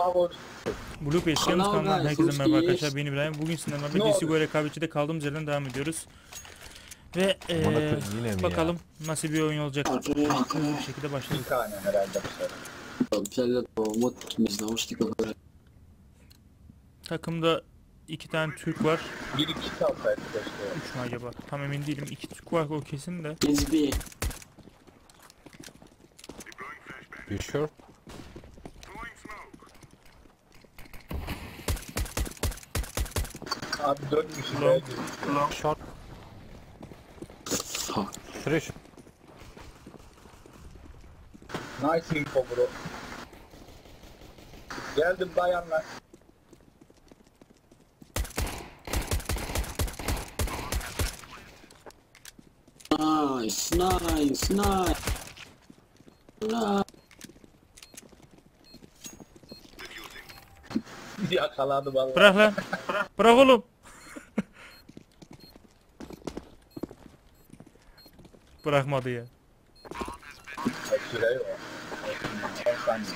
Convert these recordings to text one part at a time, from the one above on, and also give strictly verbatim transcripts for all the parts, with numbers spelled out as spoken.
Blue Base Games Hello kanalından guys, herkese hoş merhaba geldiniz. arkadaşlar, ben İbrahim. Bugün sizlerle Ne C S G O oldu? rekabetçide kaldığımız yerden devam ediyoruz. Ve Bana eee kız yine mi bakalım nasıl bir oyun olacak. Okey, Hızlı bir şekilde Bir başladık. tane herhalde bu sefer. Взяли вот без наушников играть. Takımda iki tane Türk var. Bir iki kalsaydı keşke. Üç mü acaba? Tam emin değilim. İki Türk var o kesin de. Let's be. You sure? Abi dört kişi Long. geldi. Shot. Fuck. Three shot. Nice info bro. Geldim dayanlar. Nice, nice, nice. Nice. Yakaladı vallahi. Bırak lan. Bırak oğlum. Bırakmadı ya. Bak süre var. on saniye.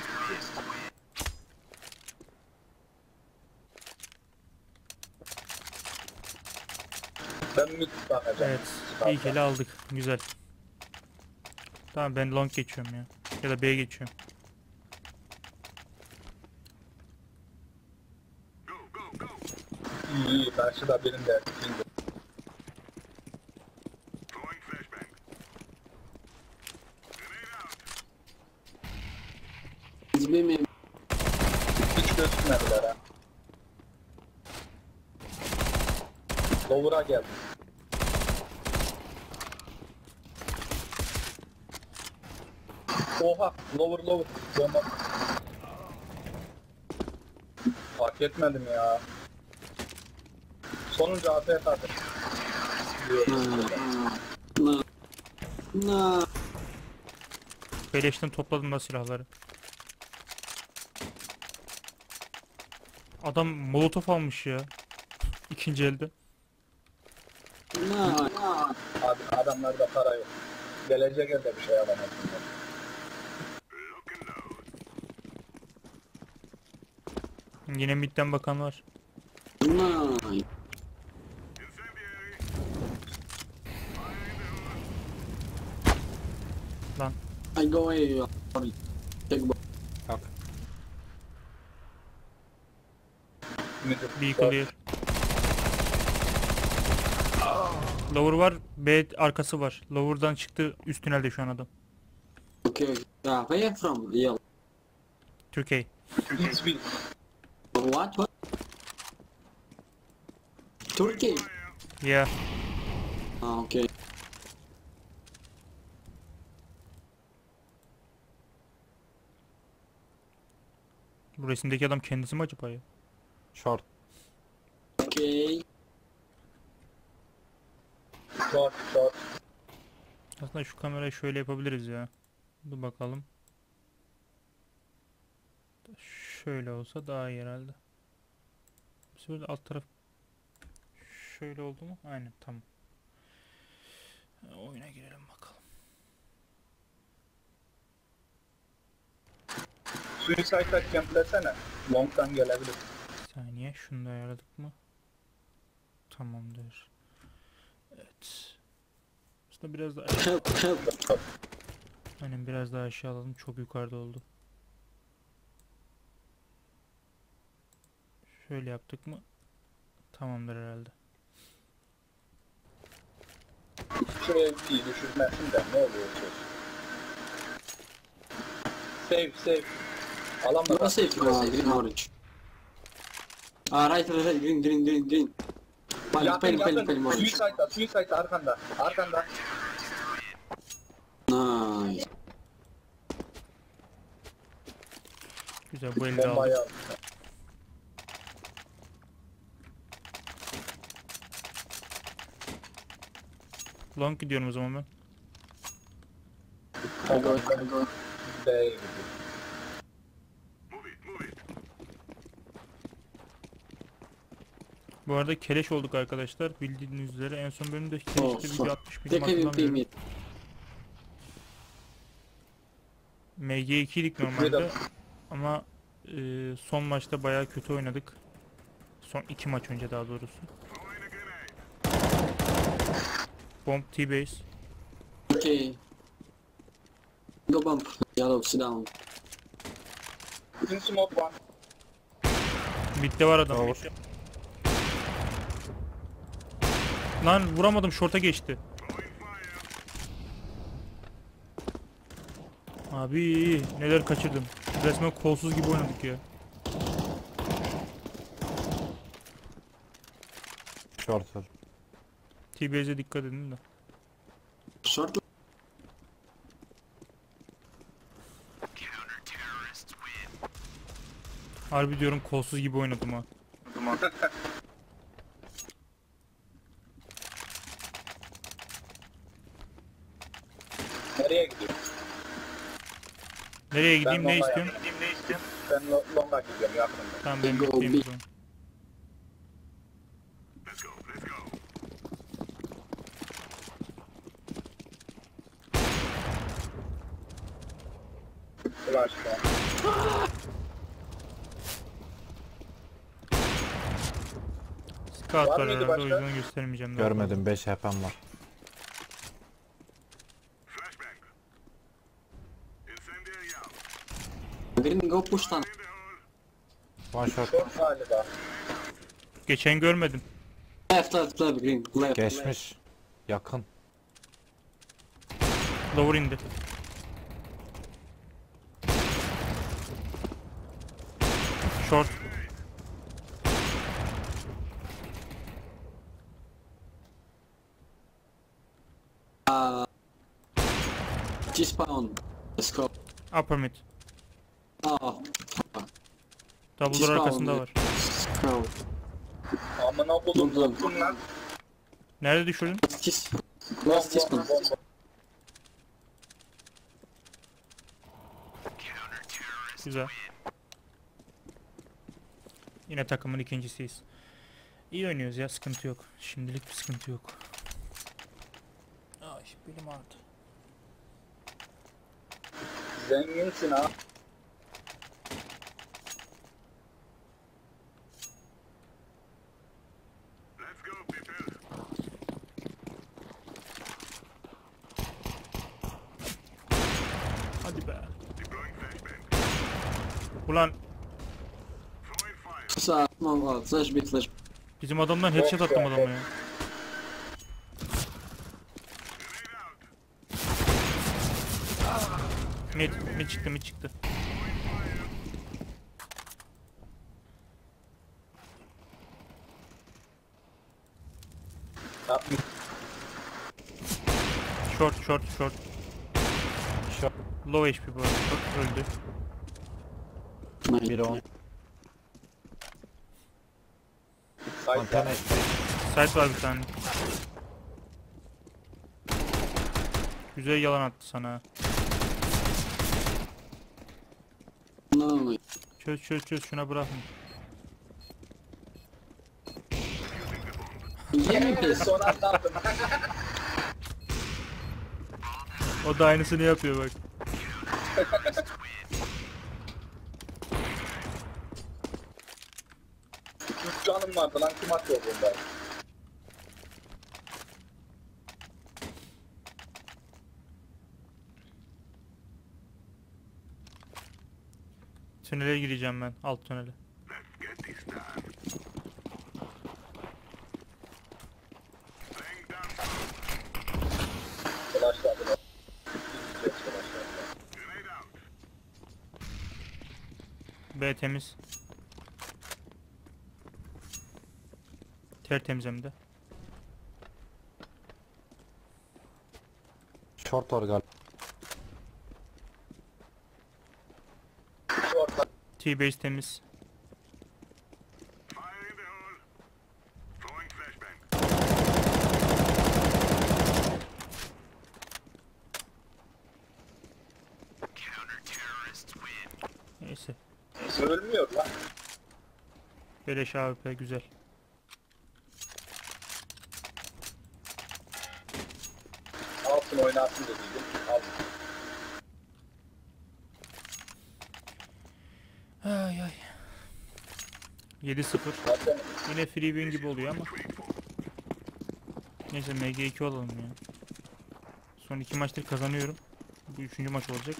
Ben mid bakacağım. Evet. İlk eli aldık. Güzel. Tamam, ben long geçiyorum ya. Ya da B'ye geçiyorum. İyi iyi. Karşıda benim de. Şimdi. Let's be me. Hiç gözükmediler ha. Lower'a geldi. Oha, lower lower. Bomba. Fark etmedim ya. Sonuncu A P kaldı. No. No. Beleşten topladım da silahları. Adam molotof almış ya. İkinci elde. No. Abi adamlarda para yok. Gelecek elde bir şey alamaz bunlar. Yine midden bakan var. Nice. Lan. I go away. Sorry. Take bo- Okay. Bir clear. Lower var. B arkası var. Lower'dan çıktı. Üst tünelde şu an adam. Okay. Yeah, where you from? Yeah. Türkiye. X bir. What? What? Turkey. Ya. Ah, okay. Bu resimdeki adam kendisi mi acaba ya? Short. Okay. Short short. Aslında şu kamerayı şöyle yapabiliriz ya. Dur bakalım. Şöyle olsa daha iyi herhalde. Bu sefer de alt taraf şöyle oldu mu? Aynen, tamam. Oyuna girelim bakalım. Suicide'da camplesene. Long'dan gelebilir. Bir saniye, şunu da ayarladık mı? Tamamdır. Evet. Aslında biraz daha aşağı, Help, help. aynen biraz daha aşağı alalım. Çok yukarıda oldu. Şöyle yaptık mı? Tamamdır herhalde. Şey iyi düşürmesin de ne oluyor ki? Save save. Alamadım. No safe. Uh, green orange. Ah, right, right, right. Green, green, green, green. Pal, Yakın pal, pal, yakın. pal, orange. Suicide'da suicide'da arkanda. Arkanda. Nice. Güzel, bu elde Bombayı aldık. aldı. Long gidiyorum o zaman ben. I go, I go. B'ye gidiyor. Bu arada keleş olduk arkadaşlar. Bildiğiniz üzere en son bölümde Oh, keleşte fuck. video atmış mıydım Take him, pay hatırlamıyorum. me. M G ikiydik normalde ama Ee, son maçta bayağı kötü oynadık. Son iki maç önce daha doğrusu. Bomb T-base. Okay. Go bump. Yellow, sit down. In smoke one. Mid'de var adam. Tower. Mid'de. Lan vuramadım, short'a geçti. Abi neler kaçırdım. Resmen kolsuz gibi oynadık ya. Short. T-base'e dikkat edin de. Short. Harbi diyorum kolsuz gibi oynadım ha. Nereye gidiyorsun? Nereye gideyim, Ben ne longa istiyorsun? Ben lo- longa gidiyorum yakında. Tamam ben Go, bitteyim B. o zaman. Flash var. Scout Var var mıydı herhalde, o başka? yüzden göstermeyeceğim. daha fazla. Görmedim, beş H P'm var. Green, go push down. One shot. Short galiba. Geçen görmedim. Left, left, left, green. Left. Geçmiş. Yakın. Lower indi. Short. Uh, G-spawn. Let's go. Upper mid. Oh, Double'lar G-spawn. arkasında var. Let's go. Amına kodum Dur, dur. tuttun lan. Nerede düşürdün? G- Last G-spawn. Bomba. Güzel. Yine takımın ikincisiyiz. İyi oynuyoruz ya, sıkıntı yok. Şimdilik bir sıkıntı yok. Ay belim ağrıdı. Zenginsin ha. Hadi be. Ulan Kısa, small, oh, flash, big flash. bizim adamdan headshot Yok attım ya, adama yok. ya. Mid, mid çıktı, mid çıktı. Yapmış. Short, short, short. Short. Low H P bu arada. Short öldü. Nice. Bir on. Side Antena var. Site var bir tane. Güzel yalan attı sana. ha. No. Çöz çöz çöz, şuna bırakma. Yeni pes. Son anda attım. O da aynısını yapıyor bak. Üç canım vardı lan, kim atıyor bunda? Tünele gireceğim ben, alt tünele. Flash vardı lan. Gideceğiz flash vardı. B temiz. Tertemiz hem de. Short var galiba. Short var. T-base temiz. Neyse. Görülmüyor lan. Beleş A W P güzel. Altın oynatsın dediydim. Altın. Ay ay. yedi sıfır. Zaten Yine free win gibi oluyor ama. Neyse M G iki alalım ya. Son iki maçtır kazanıyorum. Bu üçüncü maç olacak.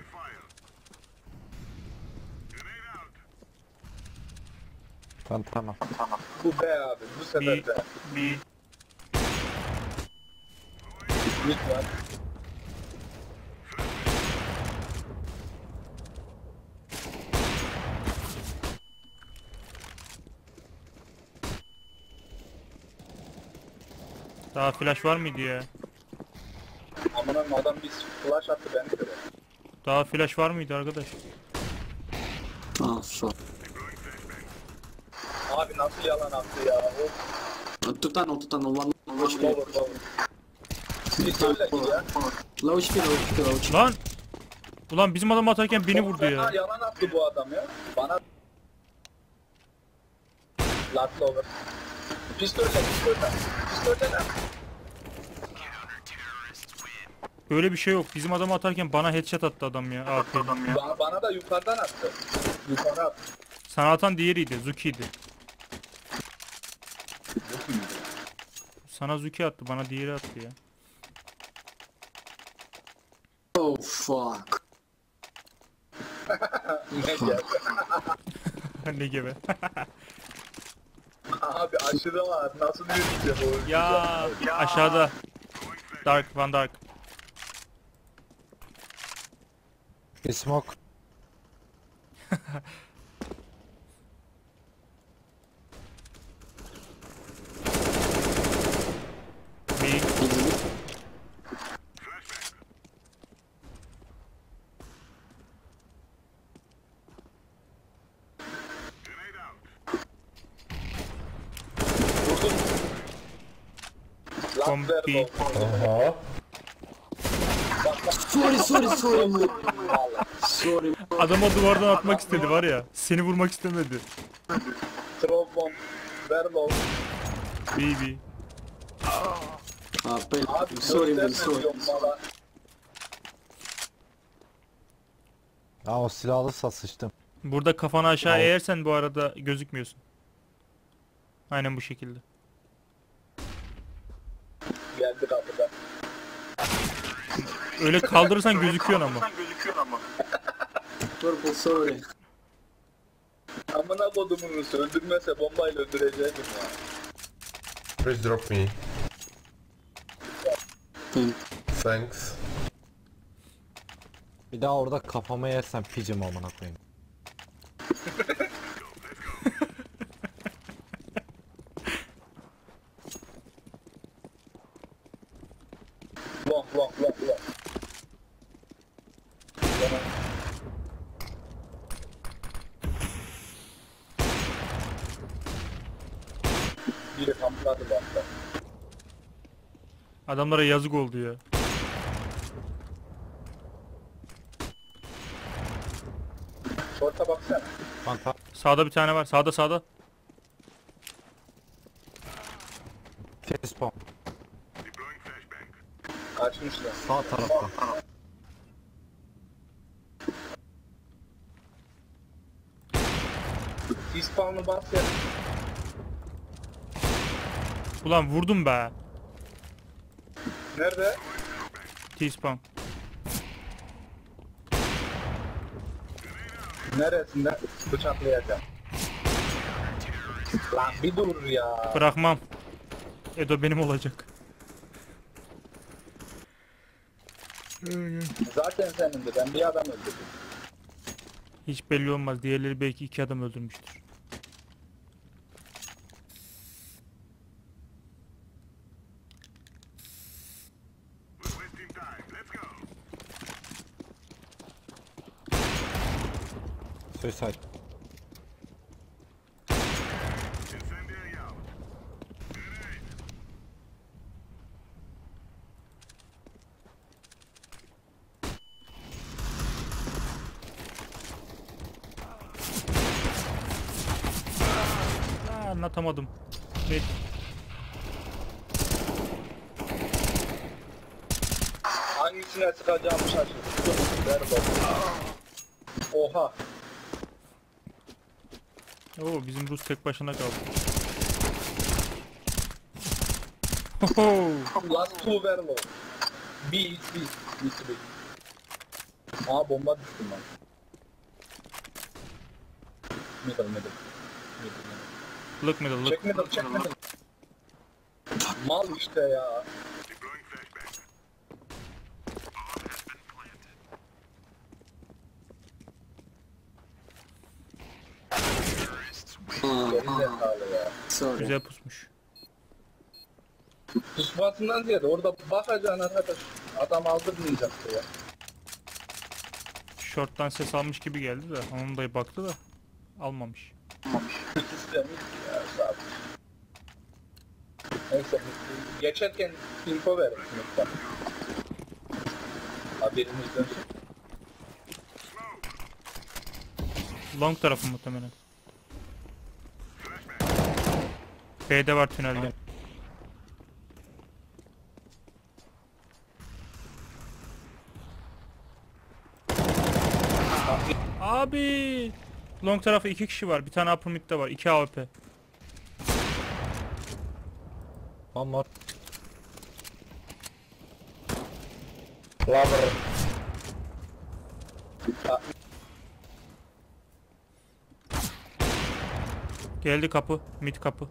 Ben tamam. bu be abi. Bu sefer de. Bir Lütfen. daha flash var mıydı ya? Amanın adam bir flash attı beni de. Daha flash var mıydı arkadaş? Ah so. Abi nasıl yalan attı ya? O Tutan o tutan o one low H P. lower lower. Bir söyle ki ya. Low H P low H P low H P. Lan! Ulan bizim adam atarken beni vurdu Fena ya. yalan attı bu adam ya. Bana last lower. Pistolle pistolle. Pistolle ne? Böyle bir şey yok. Bizim adamı atarken bana headshot attı adam ya. Abi adam ya. Bana, bana da yukarıdan attı. Yukarı attı. Sana atan diğeriydi. Zuki'ydi. Sana Zuki attı. Bana diğeri attı ya. Oh fuck. Ne geldi? Ne gibi. Abi aşırı var. Nasıl yürüyeceğim o? Ya aşağıda. Dark, Van Dark. Bir smoke. Bir Last Kombi. verbo. Oha. Sorry sorry sorry man. Sorry. adama duvardan atmak istedi var ya. Seni vurmak istemedi. Throw bomb. Verbo. B B. Ah ben. Abi Sorry man gösterme sorry. diyorum bana. Ya o silahlı sıçtım. Burada kafanı aşağı Al. eğersen bu arada gözükmüyorsun. Aynen bu şekilde. Geldi kapıda. Öyle kaldırırsan gözüküyorsun ama. Purple sorry. Amına kodumun üstü. Öldürmese bombayla öldürecektim ya. Please drop me. Thank. Thanks. Bir daha orada kafama yersen picim amına koyayım. Long long long long. Yana. Biri kampladı bakta. Adamlara yazık oldu ya. Şorta baksana. Fanta. Sağda bir tane var. Sağda sağda. Facepalm. Kaçmışlar. Sağ tarafta. T-spawn'u bas ya. Ulan vurdum be. Nerede? T-spawn. Neresinde? Bıçaklayacağım. Lan bir dur ya. Bırakmam. Edo benim olacak. Zaten senindi. Ben bir adam öldürdüm. Hiç belli olmaz. Diğerleri belki iki adam öldürmüştür. Suicide. Aa, anlatamadım. Evet. Hangisine sıkacağımı şaşırdım. Ver bak. Oha. Oo, bizim Rus tek başına kaldı. Hoho. Last two were low. B, B, B, B. Aa bomba düştüm ben. Middle, middle. Middle, middle. Look middle, look. Check middle, check middle. Mal işte ya. Aa, Geri zekalı ya. sorry. Güzel pusmuş. Pusmasından ziyade orada bakacaksın arkadaş. Adam aldırmayacaktı ya. Short'tan ses almış gibi geldi de. Onun da baktı da. Almamış. İstemiş ya saat. Neyse geçerken info verin lütfen. Haberiniz dönsün. Long tarafı muhtemelen. B'de var tünelde. Abi. Long tarafı iki kişi var. Bir tane upper mid'de var. iki A W P. One more. Lover. Geldi kapı. Mid kapı.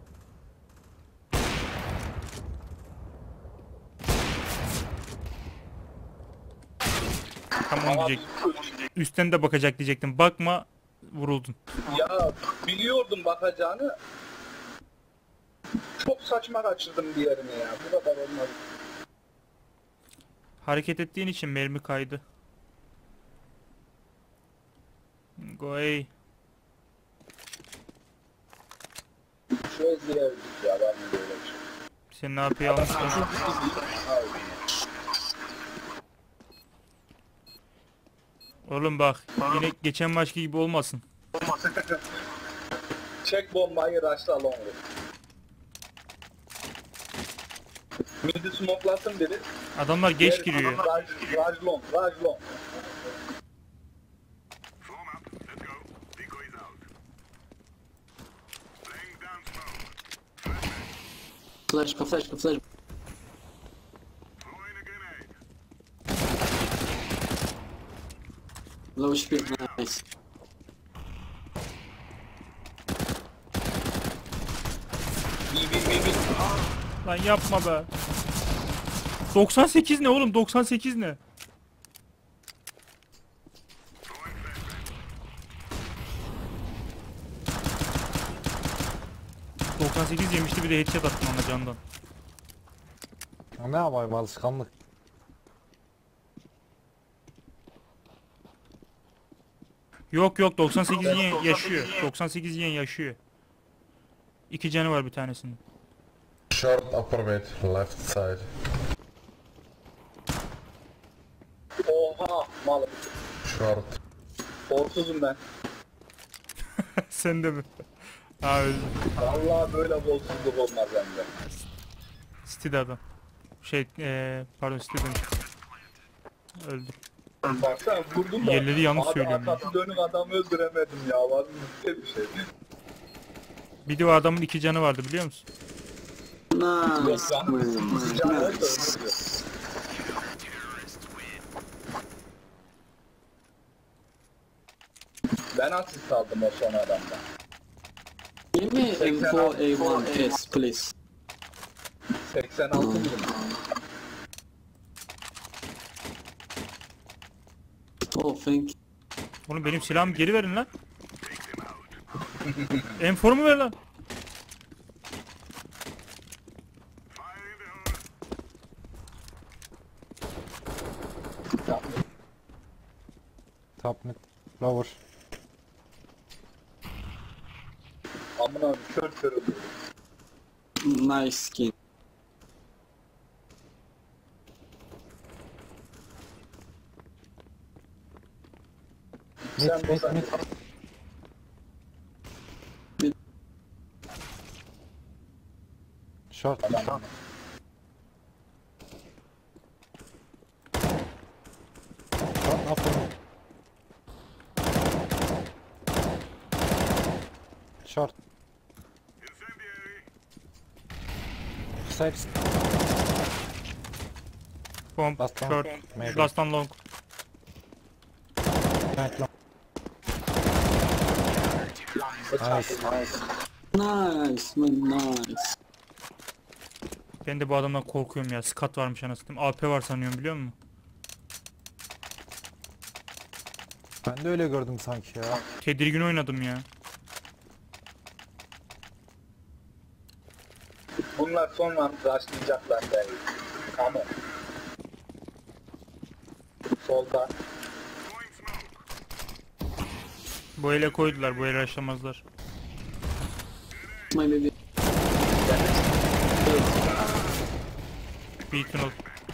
Tamam diyecek. Üstten de bakacak diyecektim. Bakma, vuruldun. Ya biliyordum bakacağını. Çok saçma kaçırdım bir yerini ya. Bu kadar olmaz. Hareket ettiğin için mermi kaydı. Go away. Şu ezgiye öldük ya. Var mı böyle bir şey? Senin A P'yi almışlar. Ay. Oğlum bak, yine geçen maçki gibi olmasın. Çek bombayı rush'la long'u. Midi smoke'lasın biri. Adamlar geç Diğeri- giriyor. Rush, rush long, rush long. Flashka, flashka, flash. Low speed, nice. İyi bir bir bir. Lan yapma be. doksan sekiz ne oğlum? doksan sekiz ne? doksan sekiz yemişti, bir de headshot attım ama candan. Ya ne yapayım, alışkanlık. Yok yok, doksan sekiz yiyen yaşıyor. doksan sekiz yiyen yaşıyor. İki canı var bir tanesinin. Short upper mid, left side. Oha malım. Short. Korkusuzum ben. Sen de mi? Ha öldü. Vallahi böyle bolsuzluk olmaz bende. City adam. Şey eee pardon City demiş. Öldü. Baksana vurdum da. Yerleri yanlış abi, söylüyorum ya. Arkası dönük adamı öldüremedim ya. Var mı bir şey. Bir de o adamın iki canı vardı biliyor musun? Yok Nice. canım. man, Canı nice. öldürdü. Ben asist aldım o son adamdan. Give me M four A one S, please. seksen altı birim. Oh, thank you. Oğlum benim silahımı geri verin lan. M four'u mu ver lan? Top mid. Lower. Amına kör kör öldürdü. Nice skin. Mid Sen mid bozan- mid. Short. Adam. Short upper mid. Short. Side. Bomb, Last long. short, Maybe. last and long. Right long. Nice. Nice man nice. Ben de bu adamdan korkuyorum ya. Skat varmış anasını. A P var sanıyorum biliyor musun? Ben de öyle gördüm sanki ya. Tedirgin oynadım ya. Bunlar son round rushlayacaklar belki. Tamam. Solda. Bu ele koydular. Bu ele açlamazlar. My baby. Bir tunnel.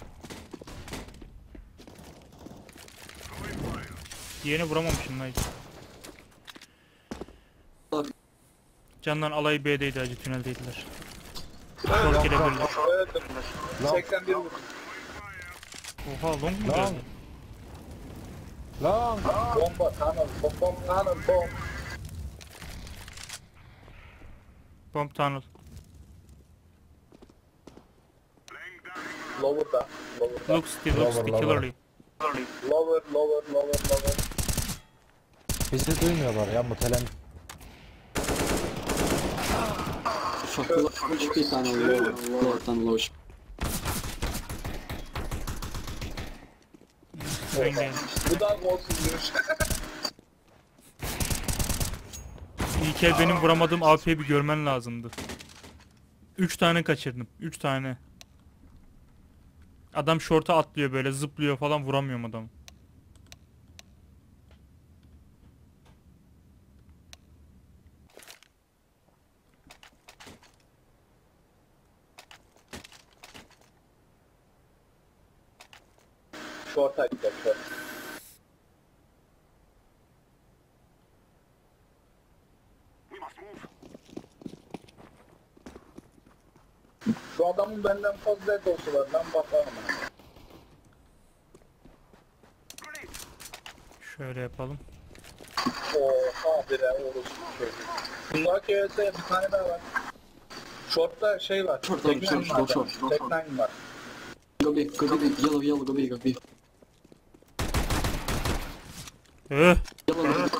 Diğerini vuramamışım lan hiç. Candan alayı B'deydi acı tüneldeydiler. Short gelebilirler. Öldüm. seksen bir vurdum. Oha long mu Long. geldi? Long. Bomba tunnel. Bom bom tunnel bom. Bomb tunnel. Lower'da. Lower'da. Looks still looks Lower, particularly. Lower lower lower lower. Bizi duymuyorlar ya mutelen. Şaklı üç bir tane low. Low'dan low. Ben geldim. Bu da golsüzmüş. İlk el benim vuramadığım A P'yi bir görmen lazımdı. üç tane kaçırdım. üç tane. Adam short'a atlıyor böyle zıplıyor falan vuramıyorum adamı. Short'a gidelim short. Şu adamın benden fazla dostu var lan bakalım. Şöyle yapalım. Oha bire orası çocuk. Bunlar K S bir tane daha var. Short'ta şey var. Short, Tek short, nine short, var. short, short. Tek nine var. Go big, go big, yellow, yellow, go big, go big. Öh! Yellow, yellow.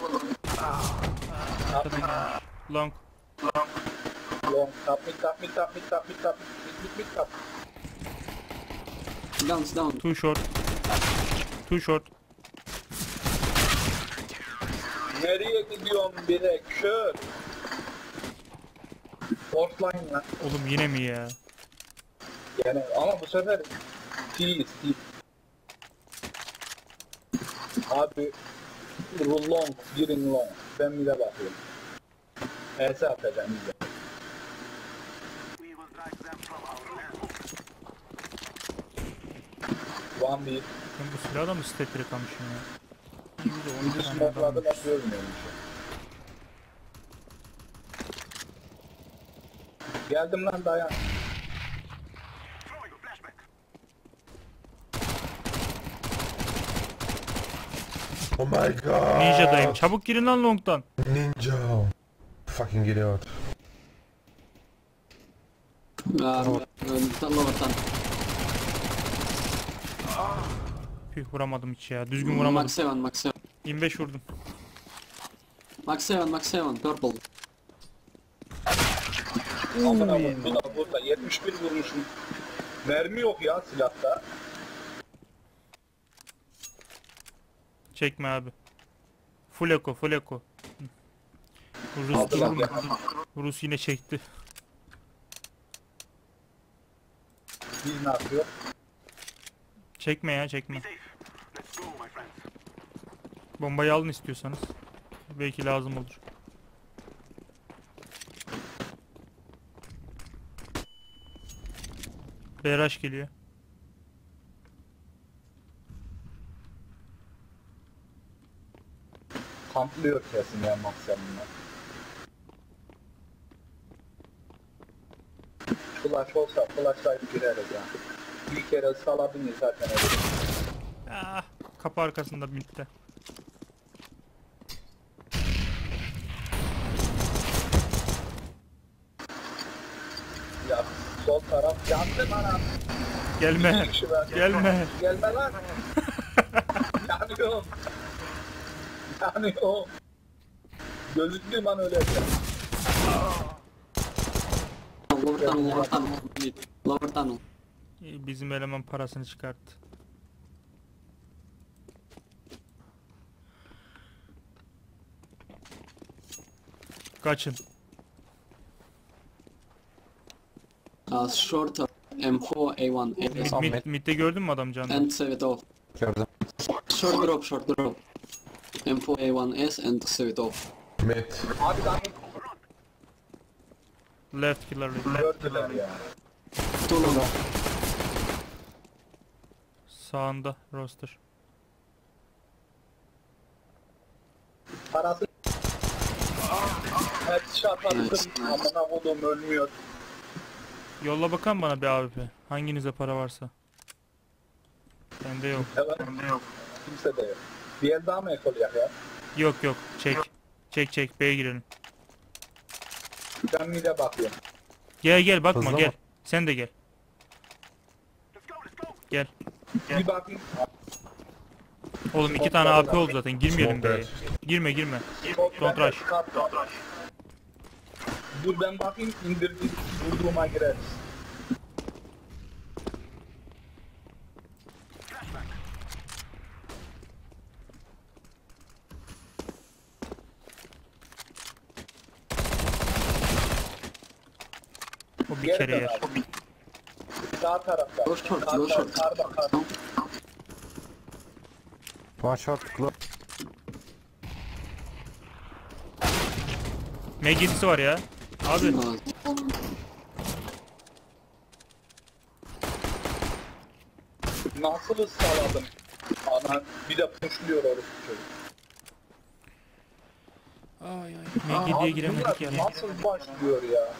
Long. Long. Tap mid tap mid tap mid tap mid tap mid mid mid tap. Guns down. Too short. Too short. Nereye gidiyorsun bire kör? Offline lan. Oğlum yine mi ya? Yani ama bu sefer değil değil. Abi long, girin long. Ben bir de bakıyorum. E S atacağım bize. One bir. Ben bu silahla mı statleri kalmışım ya? Bir de on Bir tane smoke'larda adammış. bak görmüyorum şey. Geldim lan dayan. Oh my god! Ninja'dayım. Çabuk girin lan long'dan. Ninja! Fucking idiot. Um, lower tan. Püh vuramadım hiç ya. Düzgün Max vuramadım. seven, max seven. yirmi beş vurdum. Max seven, max seven, purple. Amına koyayım, bu da burada yetmiş bir vurmuşum. Mermi yok ya silahta. Çekme abi. Full eko, full eko. Rus, Aldılar Rus, ya. Rus yine çekti. Biz ne yapıyor? Çekme ya, çekme. Bombayı alın istiyorsanız. Belki lazım olur. B R H geliyor. Kamplıyor kesin ya maksimumda. Flash olsa flashlayıp gireriz ya. Bir kere salabını zaten öyle. Ah, kapı arkasında midde. taraf. Yandım anam. Gelme. Bir kişi var. Gelme. Gelme lan. Yanıyorum. Yanıyorum. Gözüktüğüm an öyle yapacağım. Lower tunnel, lower tunnel. Lower tunnel. Ee, Bizim eleman parasını çıkarttı. Kaçın. Uh, short uh, M four A one Mid, A S mid, Ahmet. midde gördün mü adam canını? and save it off. Gördüm. Short drop, short drop. M four A one S and save it off. Mid. Abi lan Left killer. gördüler ya. Two long. Sağında roster. Parası. Evet şartladım. Nice, nice. Amına kodum ölmüyor. Yolla bakan bana bir A W P. Hanginize para varsa. Bende yok. Evet. Kimse de yok. Bir el daha mı ekolayak ya? Yok yok. Çek. Çek çek. B'ye girelim. Ben mide bakıyorum. Gel gel bakma Hızlı gel. mı? Sen de gel. Gel. Bir bakayım. Oğlum iki tane A P oldu zaten. Girmeyelim Smoke B'ye. that. Girme girme. Don't Don't rush. Dur ben bakayım indirdi. Vurduğuma gireriz. O bir Geri kere dön yer. abi. Sağ tarafta. Go short, Sağ go taraf, short. Karda karda. One shot close. Megidisi var ya. Abi Uh, Nasıl ıskaladım? Ana bir de puşluyor orası çocuk. Ay ay. Megidi'ye giremedik ya. Bunlar nasıl başlıyor ya?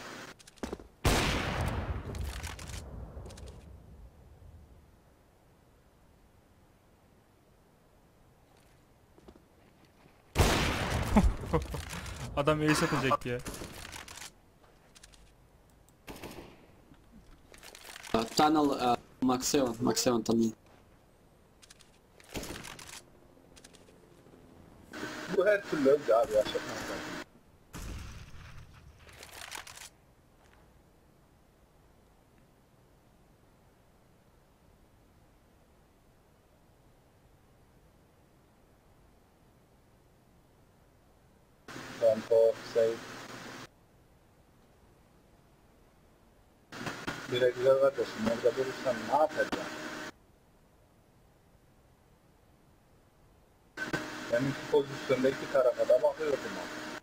Adam ace atacak ya. uh, tunnel, uh, Max seven, Max seven tunnel. Bu her türlü öldü abi yaşatmaktan. Tempo, save. Bire güzel kardeşim, orada durursan ne yapacaksın? Ben iki pozisyonda iki tarafa da bakıyordum abi.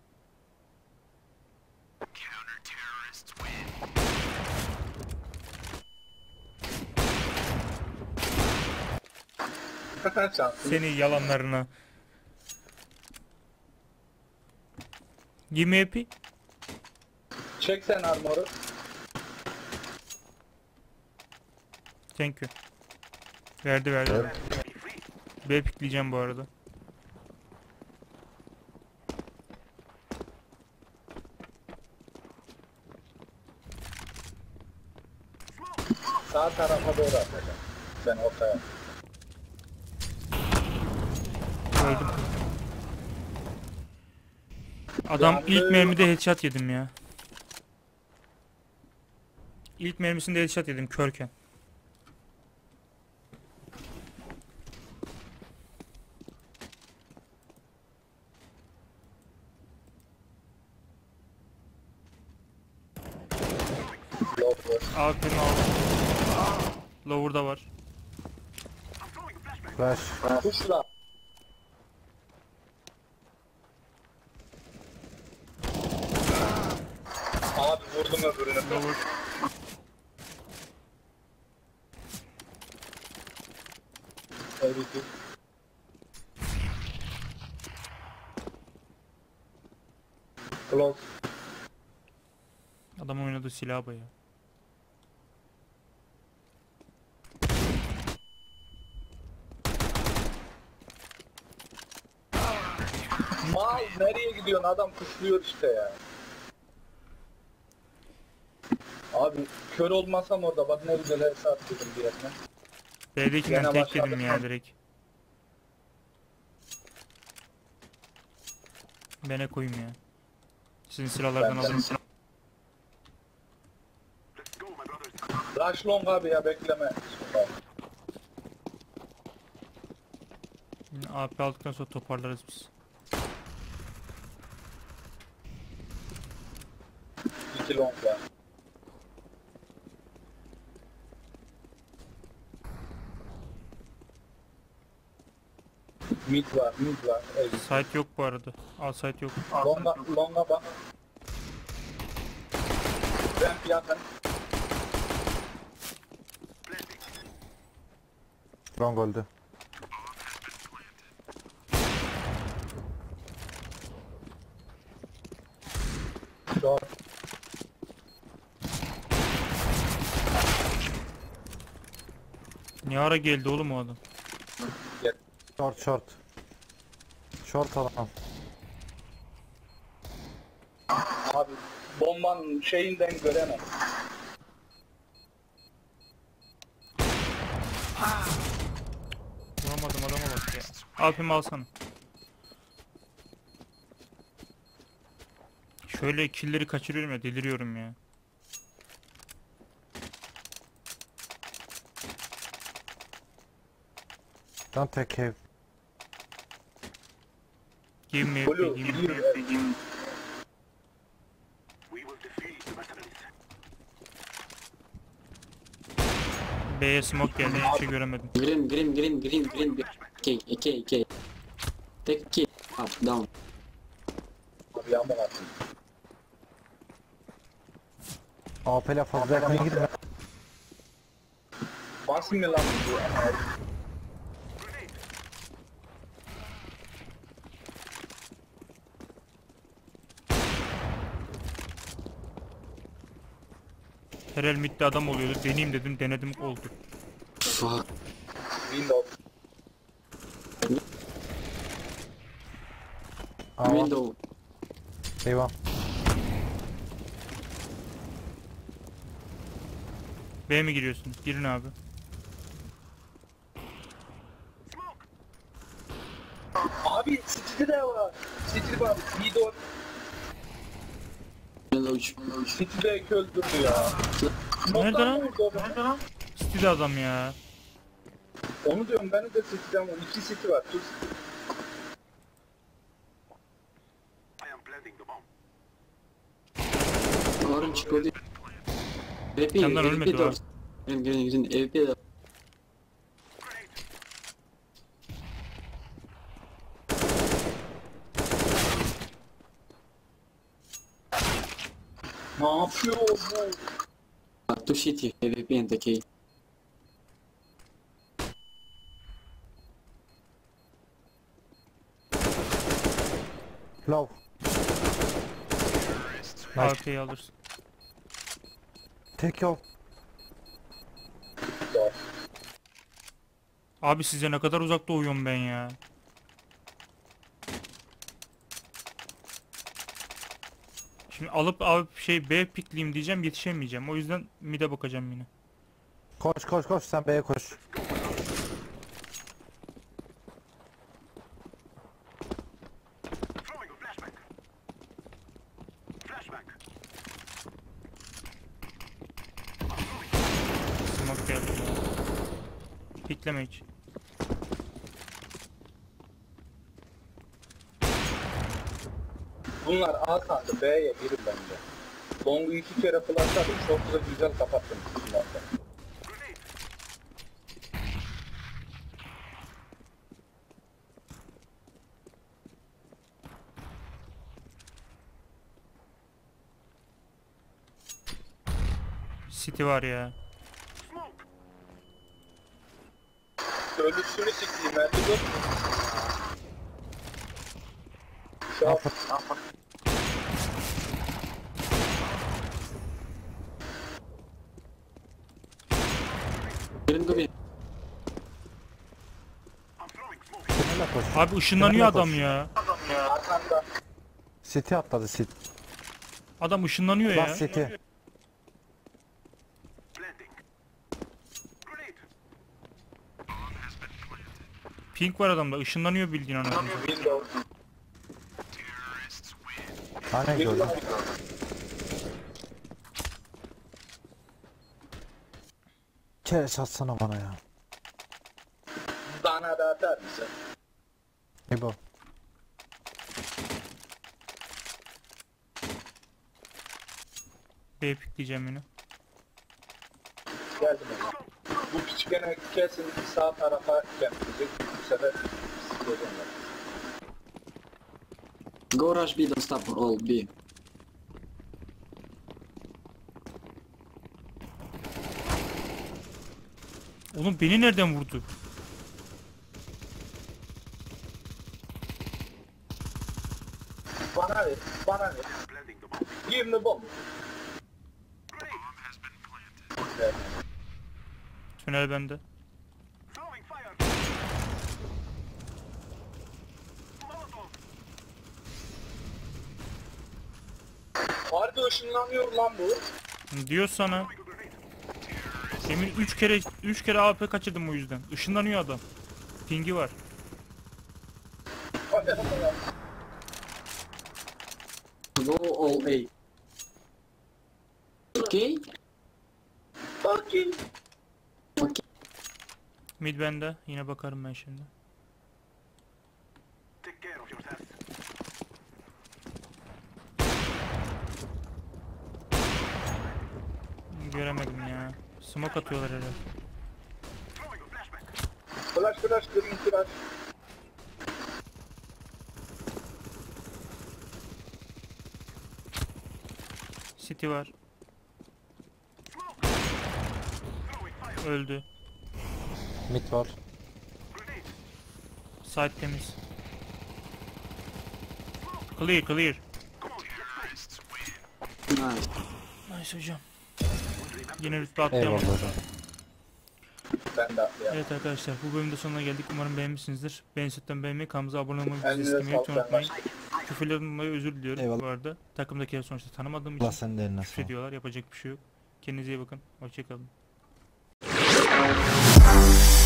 Şansın. Seni yalanlarına. Give me A P. Çek sen armoru. Thank you. Verdi verdi. B pikleyeceğim bu arada. Sağ tarafa doğru atacağım. Ben ortaya. Öldüm. Adam Yandı. ilk mermide headshot yedim ya. İlk mermisinde headshot yedim körken. Lower. A P M'ni aldım. Lower'da var. Flash. Kuşla. Abi vurdum öbürünü. Lower. Evet. Close. Adam oynadığı silah bayağı. Mal nereye gidiyorsun adam kuşluyor işte ya. Abi kör olmasam orada bak ne güzel hesap dedim bir yerine. B'dekinden Gene tek başladı. yedim ya direkt. Ben ne koyayım ya. Sizin silahlardan Ben- alın. Rush long abi ya bekleme. A P aldıktan sonra toparlarız biz. İki long var. Mid var, mid var. Evet. Site yok bu arada. A site yok. Longa, longa bak. Ramp yakın. Long öldü. Short. Ne ara geldi oğlum o adam? Short short. Short adam. Abi bombanın şeyinden göremem. Vuramadım adama bak ya. Alpimi alsana. Şöyle killleri kaçırıyorum ya, deliriyorum ya. Don't take cave. Give me Blue, give me. blue. B'ye smoke geldi, hiçbir şey göremedim. Green, green, green, green, green. Okay, okay, okay. Take kill. Up, down. Abi yağmur attım. A P'le fazla yakın gitme. Basın mı lan bu? Herel midde adam oluyordu. Deneyeyim dedim, denedim oldu. Fuck. Windows. A Window. Eyvah. B'ye mi giriyorsun? Girin abi. Abi City'de de var. City var. Windows. Window üç. City'de iki öldürdü ya. Nerede lan? Nerede lan? City'de adam ya. Onu diyorum ben de City'den var. İki City var. Two City. Orange Cody. A P, Senden A ölmedi P o. doors. Green, green, green. A P de. Ne yapıyor bu? Uh, two city. A P and the K. Low. Nice. A P'yi alırsın. Take off. Abi size ne kadar uzakta uyuyorum ben ya. Şimdi alıp alıp şey B pikleyeyim diyeceğim, yetişemeyeceğim. O yüzden mid'e bakacağım yine. Koş koş koş sen B'ye koş. Smoke geldi. Pikleme hiç. Bunlar A sandı. B'ye girin bence. Long'u iki kere flash atıp çok da güzel kapattım. Bunlarda. City var ya. Ölüsünü sikeyim ben de dur. Şu an Green Cody. Tünele koş. Abi ışınlanıyor Tünele adam koş. ya. arkanda. City atladı City. Adam ışınlanıyor ya. Last City. Pink var adamda. Işınlanıyor bildiğin anasını. Windows. Tane gördüm. Keş atsana bana ya. Bana da atar mısın? İbo. B pikleyeceğim yine. Geldim ama. Bu piç gene kesin sağ tarafa kemplecek. Bu sefer sıkılacağım ben. Go rush B, don't stop all B. Oğlum beni nereden vurdu? Bana ver, bana ver. Give me bomb. Tünel bende. Harbi ışınlanıyor lan bu. Diyor sana. Emin üç kere üç kere A P kaçırdım o yüzden. Işınlanıyor adam. Pingi var. Hadi hadi. Go all A. Okay? Bakayım. Okay. Mid bende. Yine bakarım ben şimdi. Göremedim ya. Smoke atıyorlar herhalde. Flash flash green flash. City var. Öldü. Mid var. Side temiz. Clear clear. Nice. Nice hocam. Yine rütbe Eyvallah atlayamadım. hocam. Ben de atlayamam. Evet arkadaşlar, bu bölümde sonuna geldik. Umarım beğenmişsinizdir. Beğenmişseniz beğenmeyi, kanalımıza abone olmayı, bizi Elinize izlemeyi sağlık, unutmayın. ben Küfürlerden dolayı özür diliyorum Eyvallah. bu arada. Takımdakileri sonuçta tanımadığım Allah için senin de eline küfür sağlık. ediyorlar. Yapacak bir şey yok. Kendinize iyi bakın. Hoşçakalın.